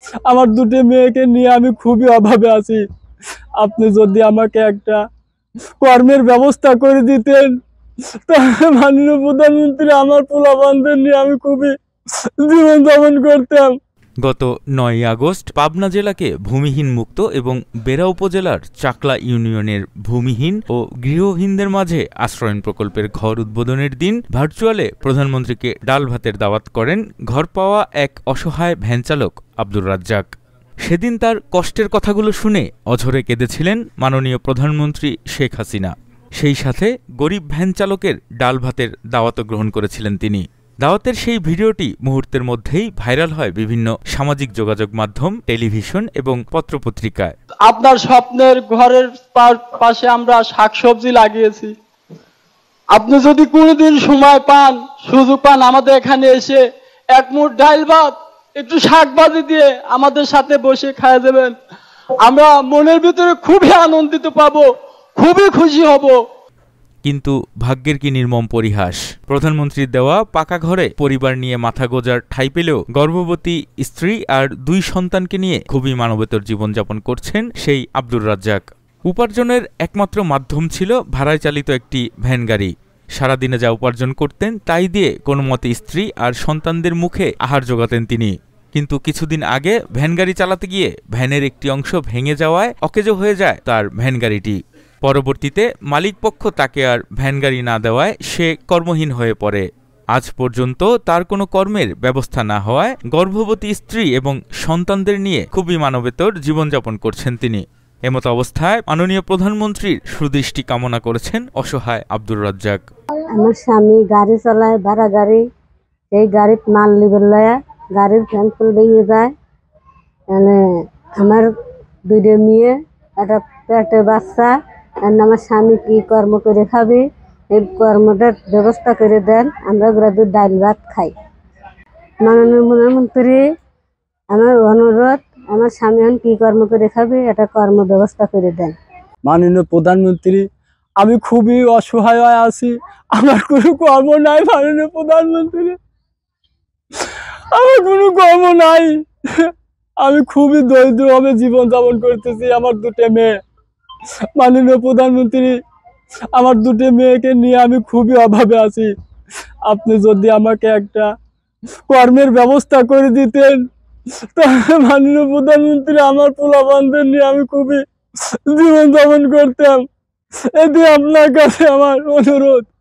আমার দুটি মেয়েকে নিয়ে আমি খুবই অভাবে আছি। আপনি যদি আমাকে একটা কর্মের ব্যবস্থা করে দিতেন, তাহলে মাননীয় প্রধানমন্ত্রী আমার পোলাপানদের নিয়ে আমি খুবই জীবনযাপন করতাম। গত ৯ আগস্ট পাবনা জেলাকে ভূমিহীন মুক্ত এবং বেড়া উপজেলার চাকলা ইউনিয়নের ভূমিহীন ও গৃহহীনদের মাঝে আশ্রয়ণ প্রকল্পের ঘর উদ্বোধনের দিন ভার্চুয়ালে প্রধানমন্ত্রীকে ডাল ভাতের দাওয়াত করেন ঘর পাওয়া এক অসহায় ভ্যানচালক আব্দুর রাজ্জাক। সেদিন তার কষ্টের কথাগুলো শুনে অঝরে কেঁদেছিলেন মাননীয় প্রধানমন্ত্রী শেখ হাসিনা। সেই সাথে গরিব ভ্যানচালকের ডাল ভাতের দাওয়াতও গ্রহণ করেছিলেন তিনি। দাওয়াতের সেই ভিডিওটি মুহূর্তের মধ্যেই ভাইরাল হয় বিভিন্ন সামাজিক যোগাযোগ মাধ্যম, টেলিভিশন এবং পত্রপত্রিকায়। আপনার স্বপ্নের ঘরের পাশে আমরা শাকসবজি লাগিয়েছি। আপনি যদি কোনোদিন সময় পান, সুযোগ পান, আমাদের এখানে এসে এক মুঠ ডাল ভাত একটু শাকভাজি দিয়ে আমাদের সাথে বসে খাওয়া দেবেন। আমরা মনের ভিতরে খুবই আনন্দিত পাবো, খুবই খুশি হব। কিন্তু ভাগ্যের কি নির্মম পরিহাস, প্রধানমন্ত্রীর দেওয়া পাকা ঘরে পরিবার নিয়ে মাথা গোজার ঠাঁই পেলেও গর্ভবতী স্ত্রী আর 2 সন্তানকে নিয়ে খুবই মানবেতর জীবনযাপন করছেন সেই আব্দুর রাজ্জাক। উপার্জনের একমাত্র মাধ্যম ছিল ভাড়ায় চালিত একটি ভ্যান গাড়ি। সারাদিনে যা উপার্জন করতেন তাই দিয়ে কোনো মতে স্ত্রী আর সন্তানদের মুখে আহার জোগাতেন তিনি। কিন্তু কিছুদিন আগে ভ্যান গাড়ি চালাতে গিয়ে ভ্যানের একটি অংশ ভেঙে যাওয়ায় অকেজো হয়ে যায় তার ভ্যান গাড়িটি। পরবর্তীতে মালিকপক্ষ তাকে আর ভ্যান গাড়ি না দেওয়ায় সে কর্মহীন হয়ে পড়ে। আজ পর্যন্ত তার কোনো কর্মের ব্যবস্থা না হওয়ায় গর্ভবতী স্ত্রী এবং সন্তানদের নিয়ে খুবই মানবেতর জীবনযাপন করছেন তিনি। এমত অবস্থায় মাননীয় প্রধানমন্ত্রীর সুদৃষ্টি কামনা করেছেন অসহায় আব্দুর রাজ্জাক। আমার স্বামী গাড়ি চালায়, ভাড়া গাড়ি। এই গাড়িত মাল লিবে লয়া গাড়ির ফ্যান ফুল ভেঙে যায়। আমার 2 মেয়ে, একটা পেটে বাচ্চা। আমার স্বামী কি কর্ম করে খাবে, এই কর্মটার ব্যবস্থা করে দেন। আমরা ওগুলা ডাল ভাত খাই। মাননীয় প্রধানমন্ত্রী, আমার অনুরোধ, আমার স্বামী এখন কি কর্ম করে খাবে, এটা কর্ম ব্যবস্থা করে দেন। মাননীয় প্রধানমন্ত্রী, আমি খুবই অসহায় আছি, আমার কোনো কর্ম নাই। মাননীয় প্রধানমন্ত্রী, আমার কোনো কর্ম নাই। আমি খুবই দরিদ্রভাবে জীবনযাপন করতেছি। আমার 2 মেয়ে। মাননীয় প্রধানমন্ত্রী, আমার 2 মেয়েকে নিয়ে আমি খুবই অভাবে আছি। আপনি যদি আমাকে একটা কর্মের ব্যবস্থা করে দিতেন, তাহলে মাননীয় প্রধানমন্ত্রী আমার পোলাপানদের নিয়ে আমি খুবই জীবনযাপন করতাম। এটি আপনার কাছে আমার অনুরোধ।